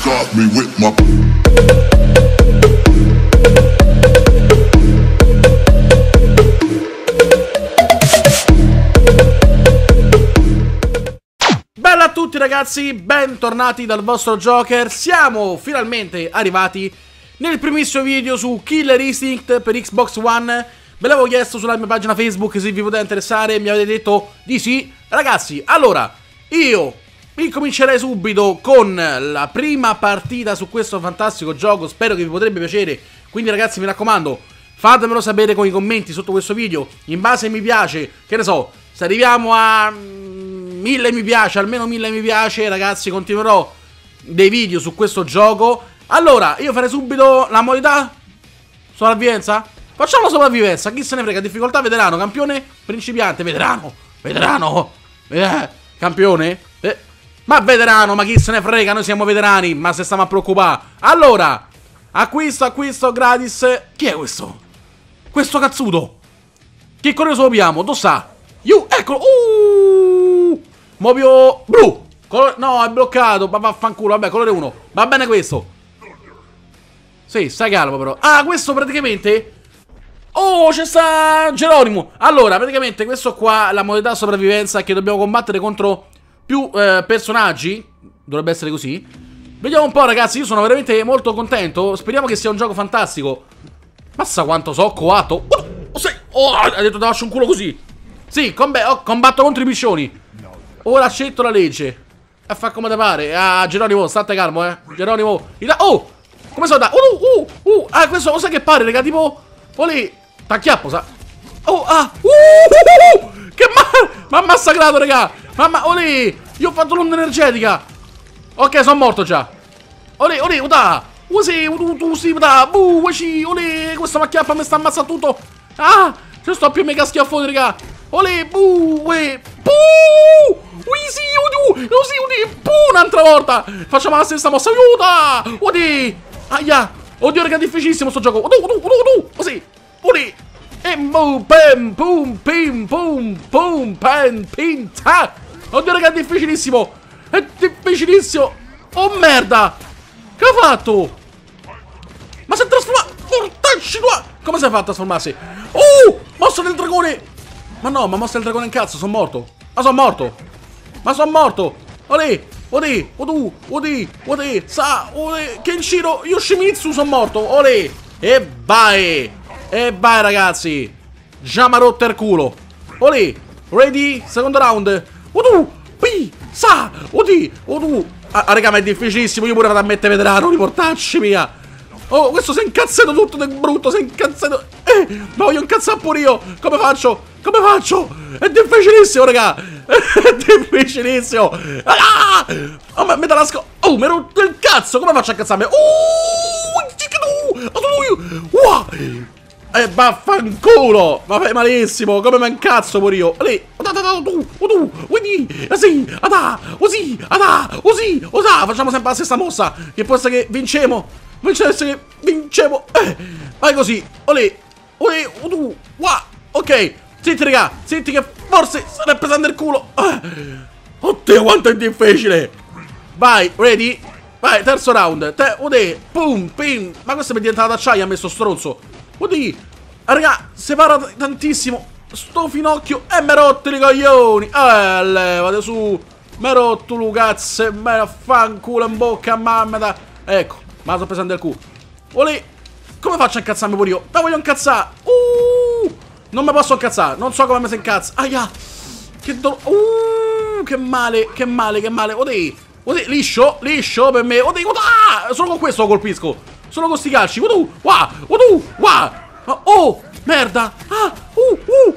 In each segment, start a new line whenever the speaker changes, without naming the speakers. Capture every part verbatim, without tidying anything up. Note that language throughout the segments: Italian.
got me with my...
Bella a tutti ragazzi, bentornati dal vostro Joker. Siamo finalmente arrivati nel primissimo video su Killer Instinct per Xbox One. Ve l'avevo chiesto sulla mia pagina Facebook se vi poteva interessare, mi avete detto di sì. Ragazzi, allora, io incomincerei subito con la prima partita su questo fantastico gioco. Spero che vi potrebbe piacere, quindi ragazzi mi raccomando, fatemelo sapere con i commenti sotto questo video. In base ai mi piace, che ne so, se arriviamo a mille mi piace, almeno mille mi piace, ragazzi, continuerò dei video su questo gioco. Allora, io farei subito la modalità sopravvivenza. Facciamo la sopravvivenza, chi se ne frega. Difficoltà veterano, campione, principiante, veterano, veterano, eh, campione, eh. Ma veterano, ma chi se ne frega, noi siamo veterani, ma se stiamo a preoccupare. Allora, acquisto, acquisto, gratis. Chi è questo? Questo cazzuto. Che colore sopiamo? Dove sta? Io, eccolo. Uh, Mobio blu. Colore, no, è bloccato, ma vaffanculo, vabbè, colore uno. Va bene questo. Sì, stai calmo però. Ah, questo praticamente... Oh, c'è sta Geronimo. Allora, praticamente questo qua, la modalità sopravvivenza, è che dobbiamo combattere contro più eh, personaggi. Dovrebbe essere così. Vediamo un po', ragazzi, io sono veramente molto contento. Speriamo che sia un gioco fantastico. Massa quanto so coatto. Oh, oh, sei. Oh, ha detto ti lascio un culo così. Sì, oh, combatto contro i piscioni. Ora accetto la legge. A fa come te pare. Ah, Geronimo, state calmo, eh. Geronimo. Oh, come sono da... Uh, uh, uh. Ah, questo cosa che pare, raga, tipo... Oh lì. T'acchiappo, sa. Oh, ah. Uh, uh, uh, che ma... Ma ha massacrato, raga. Mamma, oh lì. Io ho fatto l'onda energetica. Ok, sono morto già. Oh lì, oh lì, uda. Usi, udu, tu, si, uda. Bu, uci, oh lì. Questo macchiappa mi sta ammazzando tutto. Ah, ci sto più mega schiaffoni, raga. Oh lì, bu, uè. Bu. Ui, sì, udu. No, sì, udi. Bu, un'altra volta. Facciamo la stessa mossa. Aiuta. Udi. Aia. Oddio, raga, è difficilissimo sto gioco. Udu, udu, udu, udu. Così. Udi. E boom, pam, pum, pim, pum, pum, pam, pim, ta. Oddio, raga, è difficilissimo. È difficilissimo. Oh, merda. Che ha fatto? Ma si è trasformato. Mortacci tua. Come si è fatto a trasformarsi? Oh, mossa del dragone. Ma no, ma mossa del dragone in cazzo, sono morto. Ma sono morto. Ma sono morto. Olè. Odì, odù, odì, odì, sa, odì, Kenshiro, Yoshimitsu, sono morto, olè. E vai. E vai, ragazzi. Già m'ha rotto il culo. Olè. Ready, secondo round. Odù, pi, sa, odì, odù. Ah, raga, ma è difficilissimo, io pure vado a mettere veterano, riportacci mia. Oh, questo si è incazzato tutto del brutto, si è incazzato. Eh, ma voglio incazzare pure io. Come faccio? Come faccio? È difficilissimo, raga. È difficilissimo. Ah! Oh, ma mi dà la sco... Oh, mi ha rotto il cazzo. Come faccio a incazzarmi? Oh! E vaffanculo. Ma fai malissimo. Come mi incazzo pure io. Lì. Sì, adà, così, adà, così, osà. Facciamo sempre la stessa mossa. Che può essere che vincemo. Può essere che vincemo. Eh, vai così. Olè. Olè. Odù. Wow. Ok. Senti, raga, senti che forse sta pesando il culo. Oddio, quanto è difficile. Vai, ready? Vai, terzo round. Te, odè, pum, pim. Ma questo mi è diventato d'acciaio, ha messo stronzo. Odì, raga, separa tantissimo. Sto finocchio. E me rotto i coglioni. Eh, levate su. Me rotto lu cazzo. E me affanculo in bocca, mamma da. Ecco, ma sto pesando il culo. Olè, come faccio a incazzarmi pure io? Me voglio incazzare. Uh. Non mi posso incazzare, non so come mi si incazza. Aia. Che dolore. Uh, che male, che male, che male. Odì, odì, liscio, liscio per me. Odì, odà. Solo con questo lo colpisco. Solo con sti calci. Odù, wow, odù, wow. Oh, merda. Ah, uh, uh.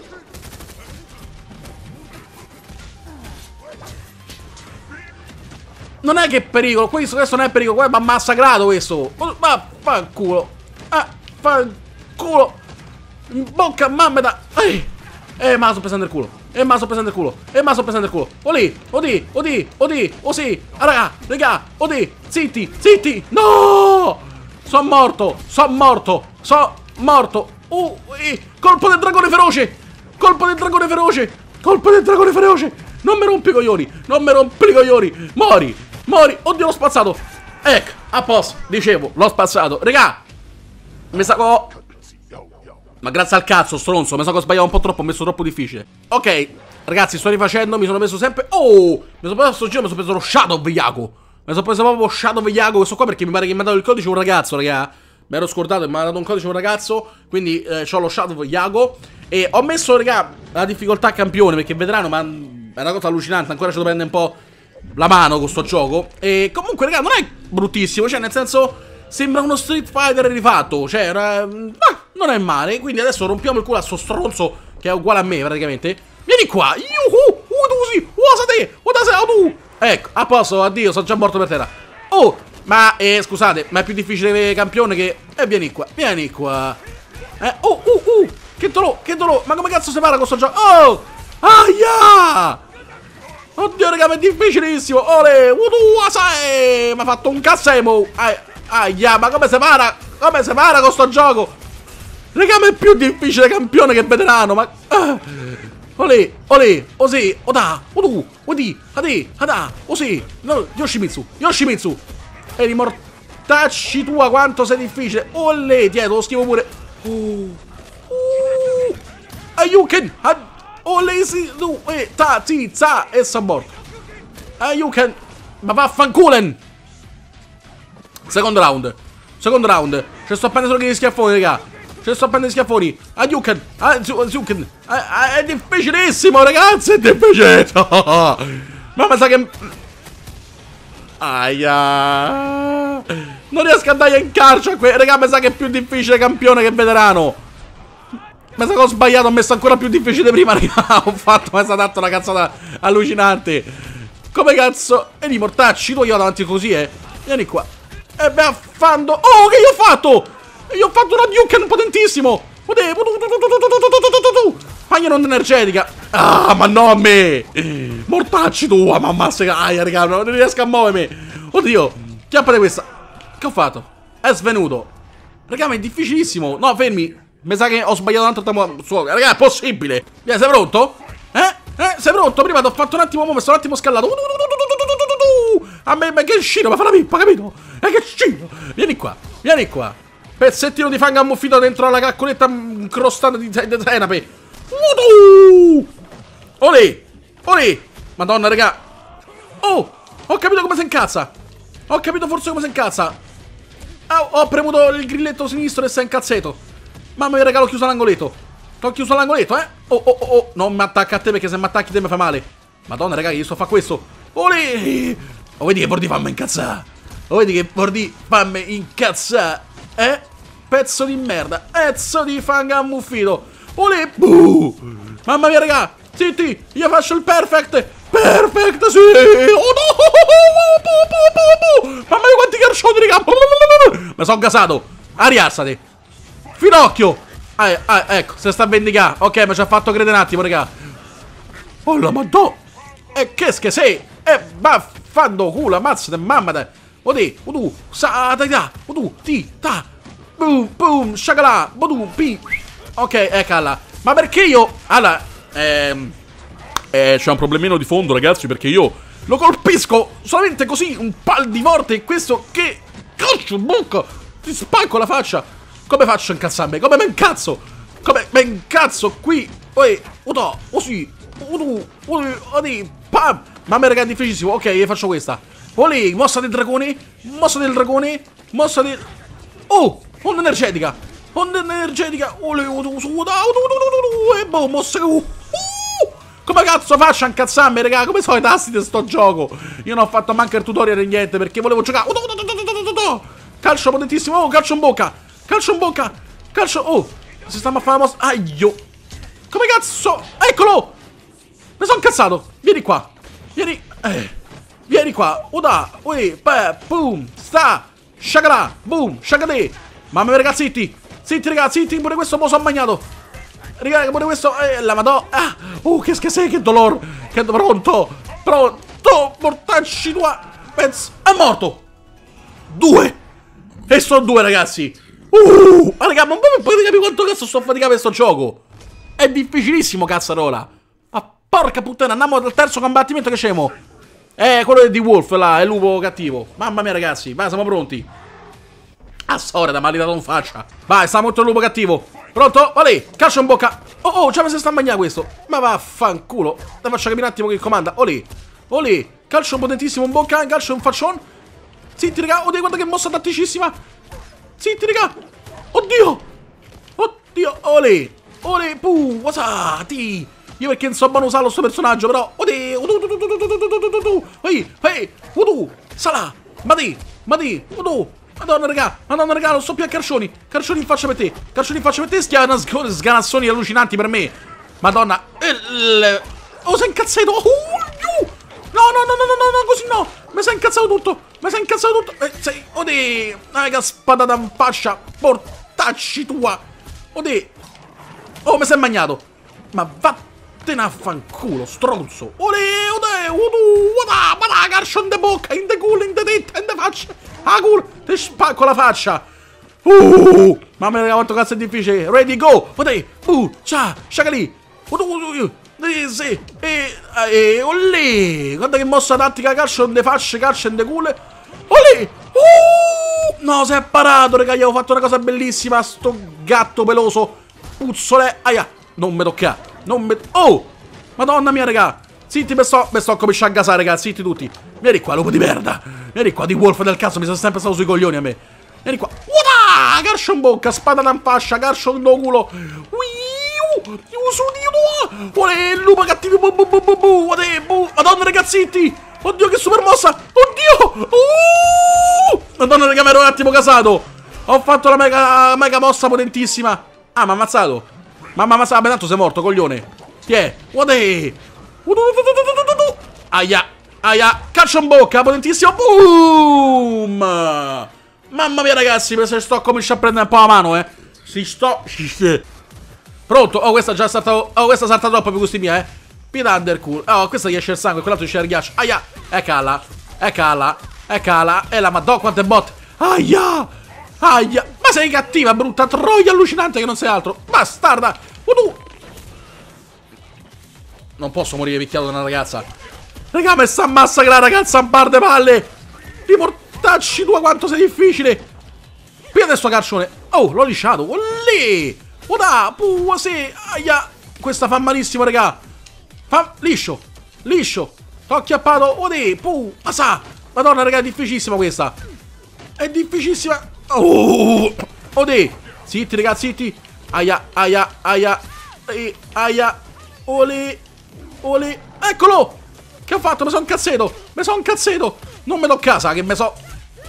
Non è che è pericolo, questo, questo non è pericolo. Questo mi ha massacrato questo. Ma fa il culo. Ah, fa il culo. In bocca, mamma da. Eh, eh ma sto pesando il culo. Eh, ma sto pesando il culo. Eh, ma sto pesando il culo. Olì, odì, odì, odì, oh sì. Ah, raga, raga, odì, zitti, zitti. No! Sono morto, sono morto, sono morto. Uh, eh, colpo del dragone feroce. Colpo del dragone feroce. Colpo del dragone feroce. Non mi rompi i coglioni. Non mi rompi i coglioni. Mori, mori. Oddio, l'ho spazzato. Ecco, a posto, dicevo, l'ho spazzato. Regà, mi sa che... Ma grazie al cazzo, stronzo, mi sa che ho sbagliato un po' troppo, ho messo troppo difficile. Ok, ragazzi, sto rifacendo, mi sono messo sempre... Oh, mi sono preso sto giro, mi sono preso lo Shadow Viago. Mi sono preso proprio Shadow Viago, questo qua, perché mi pare che mi ha dato il codice un ragazzo, raga. Mi ero scordato e mi ha dato un codice un ragazzo, quindi eh, ho lo Shadow Viago. E ho messo, raga, la difficoltà campione, perché vedranno, ma è una cosa allucinante, ancora ci devo prendere un po' la mano con sto gioco. E comunque, raga, non è bruttissimo, cioè nel senso... Sembra uno Street Fighter rifatto, cioè, era, ah, non è male. Quindi adesso rompiamo il culo a sto stronzo che è uguale a me praticamente. Vieni qua, yuhu, udusi, uasate, udase, tu. Ecco, a posto, addio, sono già morto per terra. Oh, ma, eh, scusate, ma è più difficile campione che... Eh, vieni qua, vieni qua. Eh, oh, uh, uh, che dolore, che dolore, ma come cazzo si para con sto gioco? Oh, aia. Oddio, raga, ma è difficilissimo. Ole, udu, asai, mi ha fatto un cassemo. Ah, Aia, ma come si para? Come si para con sto gioco? Raga, ma è più difficile campione che veterano, ma... Uh. Olè, olè, osè, oda, odu, odi, ade, ada, osè. No, Yoshimitsu, Yoshimitsu. E di mortacci tua quanto sei difficile. Olè, dietro, lo schivo pure. Uh. Uh. Ayuken, olè, si, tu, e, ta, ti, za, e sta morto. Ayuken, ma vaffanculen. Secondo round. Secondo round. Ci sto a prendere solo che gli schiaffoni, raga. Ci sto a prendere gli schiaffoni. Ayuken. Ayuken. È difficilissimo, ragazzi. È difficile. Ma mi sa che... Aia. Non riesco a dare in calcio a que... Raga, mi sa che è più difficile campione che veterano. Mi sa che ho sbagliato. Ho messo ancora più difficile prima, raga. Ho fatto, mi è stata dato una cazzata allucinante. Come cazzo? E di mortacci, tu io davanti così, eh. Vieni qua. E beh, affando. Oh, che io ho fatto? Io ho fatto una Duke potentissimo. Fagli un'onda energetica. Ah, ma no a me. Mortacci tua, mamma se... Aia, raga, non riesco a muovermi. Oddio, chiappate questa. Che ho fatto? È svenuto. Raga, ma è difficilissimo. No, fermi. Mi sa che ho sbagliato un altro tamo. Raga, è possibile. Via, sei pronto? Eh? Eh? Sei pronto? Prima ti ho fatto un attimo, mo mi sono un attimo scallato. A me, ma che scino, ma fa la pippa, capito? E che scino. Vieni qua, vieni qua. Pezzettino di fango ammuffito dentro la caccoletta incrostata di, di senape. Olè, olè. Madonna, raga. Oh, ho capito come si incazza. Ho capito forse come si incazza. Oh, ho premuto il grilletto sinistro e si è incazzato. Mamma mia, raga, l'ho chiuso l'angoletto. L'ho chiuso l'angoletto, eh. Oh, oh, oh, oh. Non mi attacca a te, perché se mi attacchi te mi fa male. Madonna, raga, io sto a fare questo. Olè. Oh, vedi che vorrei fammi incazzare. Oh, vedi che vorrei fammi incazzare. Eh? Pezzo di merda. Pezzo di fango ammuffito. Olè. Buh. Mamma mia, raga. Zitti, io faccio il perfect. Perfect, sì. Oh, no. Mamma mia, quanti carcioni, raga. Mi sono gasato. Ariassate. Finocchio. Ah, ah, ecco, se sta a vendicare. Ok, ma ci ha fatto credere un attimo, raga. Oh, la madonna. E che che sei? E baffando culo, ammazzate, mamma te. Odì, udu, sa, da, da, udu, ti, ta. Boom, boom, shagala, bodu, pi. Ok, eccola. Ma perché io... Allora, ehm... Eh, c'è un problemino di fondo, ragazzi, perché io lo colpisco solamente così, un pal di volte, e questo che... Caccio, buco, ti spacco la faccia. Come faccio a incazzarmi? Come me incazzo? Come me incazzo qui? Poi, udo, così, udu, udu, udu, pam. Mamma, raga, è difficilissimo. Ok, io faccio questa. Olè, mossa del dragone. Mossa del dragone. Mossa del... Oh, onda energetica. Onda energetica. Olè, udu, su, udu, udu, e boh, mossa... Uh, come cazzo faccio a incazzarmi, raga? Come sono i tasti di sto gioco? Io non ho fatto manco il tutorial e niente, perché volevo giocare. Udu, udu, udu, udu, udu. Calcio potentissimo. Oh, calcio in bocca. Calcio in bocca. Calcio... Oh, si sta a fare la mossa... Aio. Come cazzo? Eccolo. Mi sono incazzato. Vieni qua. Vieni, eh, vieni qua, uda, ui, pe, boom, sta, shakala, boom, shakade. Mamma mia, ragazzi, zitti, zitti, ragazzi, zitti, pure questo mo' sono magnato. Raga, pure questo, eh, la madò, ah, oh, che schifo, che dolore, che pronto, pronto, mortacci tua, pezzo, è morto. Due, e sono due, ragazzi. Uh, ma raga, ma non potete capire quanto cazzo sto faticando per sto gioco. È difficilissimo, cazzarola. Porca puttana, andiamo al terzo combattimento che c'è mo. Eh, quello è di Wolf là, è il lupo cattivo. Mamma mia ragazzi, vai, siamo pronti. Ah, storia da malitato in faccia. Vai, sta molto il lupo cattivo. Pronto? Olè, calcio in bocca. Oh, oh, già mi si sta a mangiare questo. Ma vaffanculo. Te faccio capire un attimo che comanda. Olè, olè, calcio potentissimo in bocca, calcio in faccione. Zitti, raga, oddio, guarda che mossa tatticissima. Zitti, raga. Oddio. Oddio, olè. Olè, puh, wasati. Io perché non so buono usare sto personaggio, però. Oddio, oddio, ehi, ehi, oddio, salà. Ma di, ma di, oddio. Madonna, raga, madonna, raga, non so più a carcioni. Carcioni in faccia per te. Carcioni in faccia per te, schiana sganazzoni allucinanti per me. Madonna. Il... Oh, sei incazzato. Oh, no, no, no, no, no, no, così no. Mi sei incazzato tutto. Mi sei incazzato tutto. Eh, sei, oddio. Raga, spadata in faccia. Portacci tua. Oddio. Oh, mi sei magnato. Ma vattene a fanculo, stronzo. Oddio, oddio, oddio. Guarda, guarda, carcio in de bocca, in de culo, in de tetta, in de faccia. Ah, culo, ti spacco la faccia. Uh, mamma mia, quanto cazzo è difficile. Ready, go. Oddio. Uh, ciao, sciacali. Oddio. Sì, e, e olè, guarda che mossa tattica, calcio in de facce, calcio in de culo. Olè, uh, no, si è parato, raga, gli avevo fatto una cosa bellissima, sto gatto peloso, puzzole, aia, non mi tocca, non mi, oh, madonna mia, raga, zitti, mi sto, mi sto a cominciare a gasare, raga, zitti tutti, vieni qua, lupo di merda, vieni qua, di Wolf del cazzo, mi sono sempre stato sui coglioni a me, vieni qua, uah, calcio in bocca, spada in fascia, calcio in culo, Olè, il lupo cattivo. Bu, bu, bu, bu, bu. Olè, bu. Madonna, ragazzitti. Oddio, che super mossa. Oddio. Uh! Madonna, raga, mi ero un attimo casato. Ho fatto la mega, mega mossa potentissima. Ah, mi ha ammazzato. Ma mi ha ammazzato. Beh, tanto sei morto, coglione. Chi è? Olè. Aia. Aia. Calcio in bocca, potentissimo. Boom. Mamma mia, ragazzi, se sto cominciando a prendere un po' la mano, eh. Si sto... Pronto? Oh, questa già salta. Oh, questa salta troppo per gusti miei, eh. Pita Undercool. Oh, questa gli esce il sangue, quell'altro esce il ghiaccio. Aia. Eccala. Eccala. Eccala. E la madonna quante botte. Aia. Aia. Ma sei cattiva, brutta troia allucinante che non sei altro. Bastarda. Uh, non posso morire picchiato da una ragazza. Raga, mi sta a massacrare la ragazza un par de palle. Riportacci tua quanto sei difficile. Qui adesso carcione. Oh, l'ho lisciato. Olè. Oda, puh, sì, aia. Questa fa malissimo, raga. Fa liscio, liscio. T'ho acchiappato, odè, puh, ma sa. Madonna, raga, è difficilissima questa. È difficilissima. Oh, odè. Zitti, raga, zitti. Aia, aia, aia. E, aia. Olè, olè. Eccolo. Che ho fatto? Mi sono incazzato. Mi sono incazzato. Non me do casa, che me so...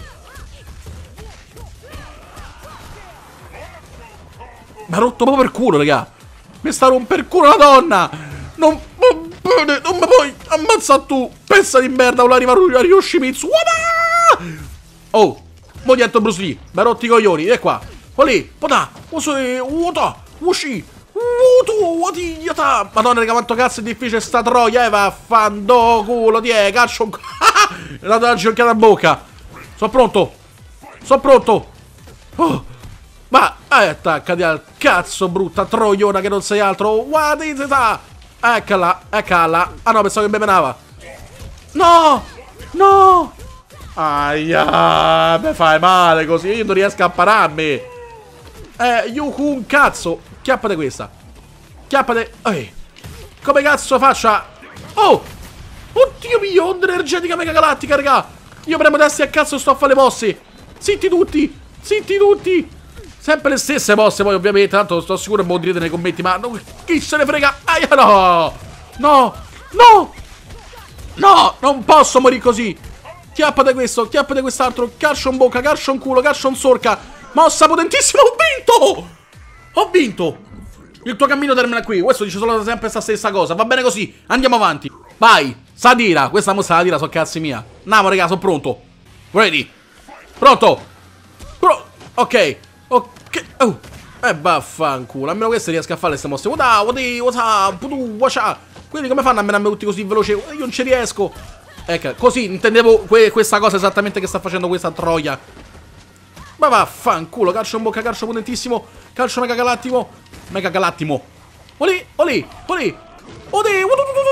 Mi ha rotto proprio per culo, raga. Mi sta rompendo per culo la donna. Non, non, non mi puoi ammazzare tu. Pezza di merda, vuole arrivare a Yoshimitsu. Oh, mo divento Bruce Lee. Mi ha rotto i coglioni, e qua. Olè, potà. Usi, uota, ushi. Uoto, uatigliata. Madonna, raga, quanto cazzo è difficile sta troia, eh. Vaffando culo, ti è, caccio. La do la ginocchiata a bocca. Sono pronto. Sono pronto. Oh. Ma, eh, attaccati al cazzo, brutta troiona che non sei altro. Guardate, eccola, eccola. Ah no, pensavo che mi menava. No, no. Aia, mi fai male così, io non riesco a pararmi. Eh, Yuku, un cazzo. Chiappate questa. Chiappate, ehi. Come cazzo faccia? Oh, oddio mio, onda energetica mega galattica, raga. Io premo tasti a cazzo, sto a fare le mosse. Zitti tutti, zitti tutti. Sempre le stesse mosse poi ovviamente. Tanto sto sicuro che me lo direte nei commenti. Ma non, chi se ne frega. Aia, no. No. No. No. Non posso morire così. Chiappate questo. Chiappate quest'altro. Calcio in bocca. Calcio in culo. Calcio in sorca. Mossa potentissima. Ho vinto. Ho vinto. Il tuo cammino termina qui. Questo dice solo sempre questa stessa cosa. Va bene così. Andiamo avanti. Vai. Sadira. Questa mossa la tira. So cazzi mia. Andiamo raga. Sono pronto. Ready. Pronto. Pro ok. Ok. Oh. Eh vaffanculo. Almeno queste riesco a fare queste mosse. Wada, wadi, wasa, pudu, washa. Quindi come fanno a menarmi tutti così veloci? Io non ci riesco. Ecco, così intendevo que questa cosa esattamente che sta facendo questa troia. Ma vaffanculo. Calcio in bocca, calcio potentissimo. Calcio mega galattico. Mega galattimo. Olì, olì, olì. Olì.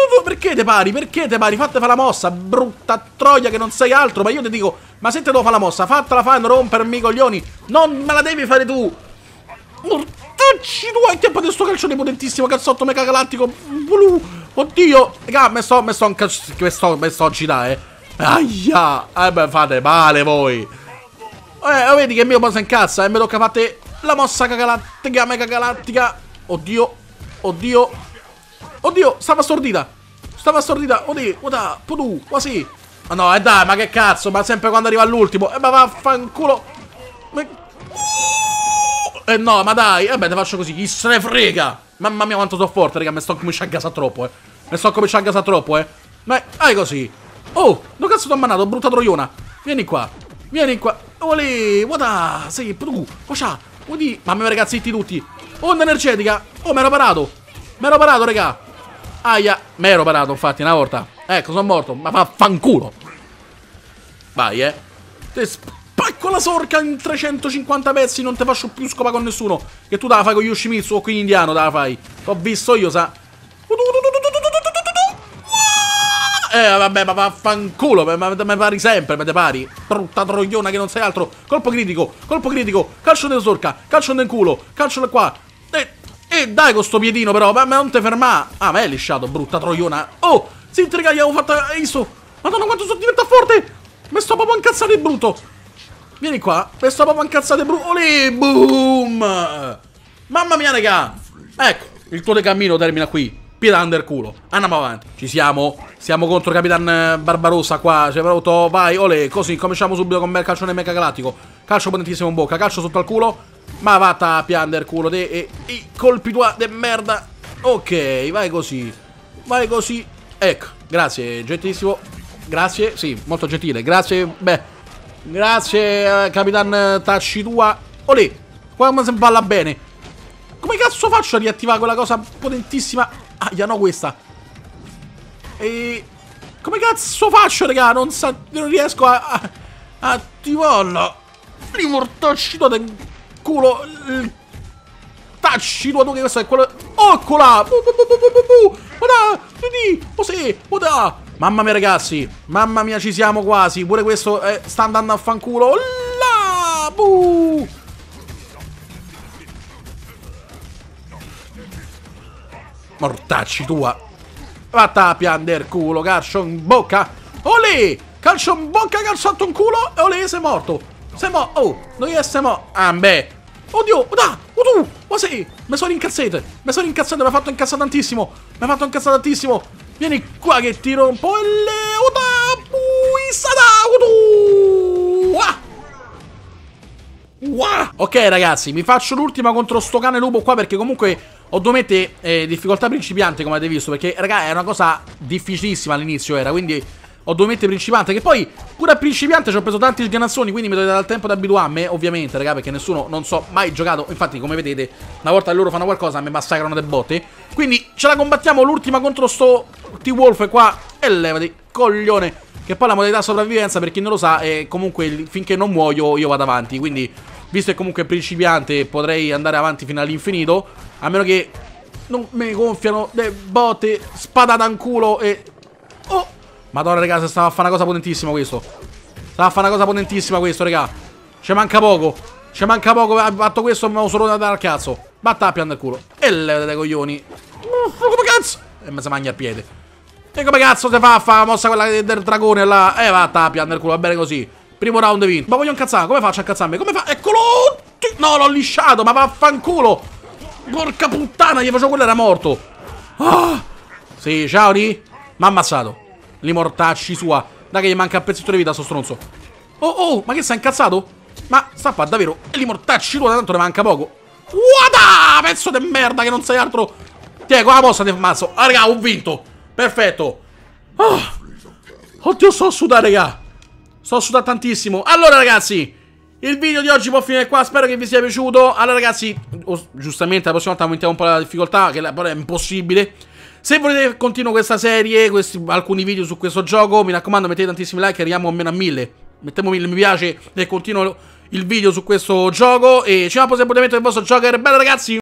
Perché te pari? Perché te pari? Fatte fa la mossa, brutta troia che non sei altro. Ma io ti dico, ma se te devo fare la mossa, fattela fare, non rompermi i coglioni. Non me la devi fare tu. Mortacci tu, hai tempo di sto calcione potentissimo, cazzotto mega galattico. Blu. Oddio. Raga, me sto, me sto, me sto, me sto agitando, eh. Aia. Eh beh, fate male voi. Eh, vedi che il mio poi si incazza e mi tocca fare la mossa galattica, mega galattica. Oddio. Oddio. Oddio, stava stordita. Stava stordita. Oddio, oddio, pudu, quasi. Ma no, eh dai, ma che cazzo, ma sempre quando arriva all'ultimo. Eh, ma vaffanculo. Ma... Eh no, ma dai, eh beh, te faccio così, chi se ne frega. Mamma mia quanto sono forte, raga, mi sto cominciando a gasare troppo, eh. Mi sto cominciando a gasare troppo, eh. Ma è così. Oh, dove cazzo ti ho mandato, brutta troiona. Vieni qua, vieni qua. Olè, guarda, sì, tu, cosa? Udì, mamma mia ragazzi, zitti tutti. Onda energetica. Oh, mi ero parato. Mi ero parato, raga. Aia, mi ero parato, infatti, una volta. Ecco, sono morto, ma vaffanculo. Vai, eh. Te spacco la sorca in trecentocinquanta pezzi, non te faccio più scopa con nessuno. Che tu te la fai con Yoshimitsu o con indiano, te la fai. T'ho visto io, sa. Eh, vabbè, ma vaffanculo, mi pari sempre, me te pari. Brutta troiona che non sei altro. Colpo critico, colpo critico. Calcio nel sorca, calcio nel culo, calcio da qua. Eh, eh, dai con sto piedino però, ma, ma non te ferma. Ah, ma è lisciato, brutta troiona. Oh, si intriga, gli avevo fatto, hai visto? Madonna, quanto sono diventato forte. Mi sto proprio incazzato di brutto. Vieni qua, mi sto proprio incazzato di brutto. Olè, boom. Mamma mia, raga. Ecco, il tuo decammino termina qui. Pieda under culo. Andiamo avanti. Ci siamo. Siamo contro Capitan Barbarossa qua. C'è pronto. Vai, olè. Così cominciamo subito con il calcione mega galattico. Calcio potentissimo in bocca. Calcio sotto al culo. Ma vatta a piander culo. De, e, e colpi tua de merda. Ok, vai così. Vai così. Ecco. Grazie, gentilissimo. Grazie. Sì, molto gentile. Grazie. Beh. Grazie, eh, Capitan Tacci tua. Olè. Qua mi si balla bene. Come cazzo faccio a riattivare quella cosa potentissima? Ah, ya no questa. E... come cazzo faccio, raga? Non, sa... non riesco a... a... a attivarla. Rimortacci tua del culo. Il... tacci tua tu che questo è quello... Eccola! Guarda! Vedi! Così! Guarda! Mamma mia, ragazzi. Mamma mia, ci siamo quasi. Pure questo eh, sta andando a fanculo. Là! Buh! Mortacci tua. Vatta a piander culo, calcio in bocca. Olè! Calcio in bocca, calciato in culo. E olè, sei morto. Sei morto. Oh, non sei morto. Ah, beh. Oddio, da, odù. Ma sei. Mi sono incazzato. Mi sono incazzato, mi ha fatto incazzare tantissimo. Mi ha fatto incazzare tantissimo. Vieni qua che ti rompo. E le. Oda. Buisada. Odù. Ah. Wow. Ok ragazzi, mi faccio l'ultima contro sto cane lupo qua perché comunque ho dovuto mettere eh, difficoltà principiante come avete visto. Perché raga è una cosa difficilissima all'inizio era. Quindi ho dovuto mettere principiante. Che poi pure a principiante ci ho preso tanti sganazzoni. Quindi mi dovete dare il tempo di abituarmi ovviamente raga. Perché nessuno, non so, mai giocato. Infatti come vedete una volta che loro fanno qualcosa mi massacrano le botte. Quindi ce la combattiamo l'ultima contro sto T-Wolf qua. E levati coglione. Che poi la modalità sopravvivenza, per chi non lo sa, è comunque finché non muoio io vado avanti. Quindi, visto che comunque è principiante, potrei andare avanti fino all'infinito. A meno che non mi gonfiano le botte, spadata in culo e... oh! Madonna, raga, stava a fare una cosa potentissima questo. Stava a fare una cosa potentissima questo, raga. Ci manca poco. Ci manca poco, ha fatto questo, mi avevo solo da dare al cazzo. Battappia nel culo. E le dei coglioni. Come cazzo? E mi si mangia il piede. E come cazzo si fa a fare la mossa quella del dragone là? Eh va, tappia nel culo, va bene così. Primo round vinto. Ma voglio incazzare, come faccio a incazzarmi? Come fa? Eccolo! No, l'ho lisciato, ma vaffanculo! Porca puttana, gli facevo quello era morto. Ah! Sì, ciao di. M'ha ammazzato. Li mortacci sua. Dai che gli manca un pezzetto di vita a sto stronzo. Oh, oh, ma che sei incazzato? Ma sta qua davvero? E li mortacci tua, tanto ne manca poco. Guarda! Pezzo di merda che non sei altro. Tieni, con la mossa ti ammazzo. Ah, raga, ho vinto. Perfetto. Oh. Oddio, sto a sudare, raga. Sto a sudare tantissimo. Allora, ragazzi, il video di oggi può finire qua. Spero che vi sia piaciuto. Allora, ragazzi, oh, giustamente la prossima volta aumentiamo un po' la difficoltà, che però è impossibile. Se volete continuo questa serie, questi, alcuni video su questo gioco, mi raccomando, mettete tantissimi like, arriviamo almeno a mille. Mettiamo mille mi piace e continuo il video su questo gioco. E ci vediamo al prossimo appuntamento del vostro Joker. Bella, ragazzi.